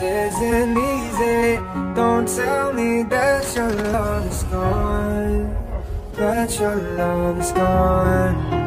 isn't easy. Don't tell me that your love is gone, that your love is gone.